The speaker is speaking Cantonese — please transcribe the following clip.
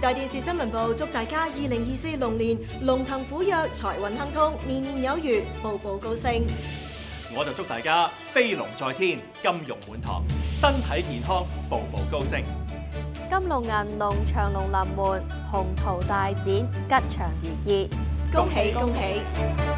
大電視新聞部祝大家2024龍年龍騰虎躍、財運亨通、年年有餘、步步高升。 我就祝大家飛龍在天、金融滿堂、身體健康、步步高升。 金龍銀龍、長龍臨門、鴻圖大展、吉祥如意。 恭喜恭喜！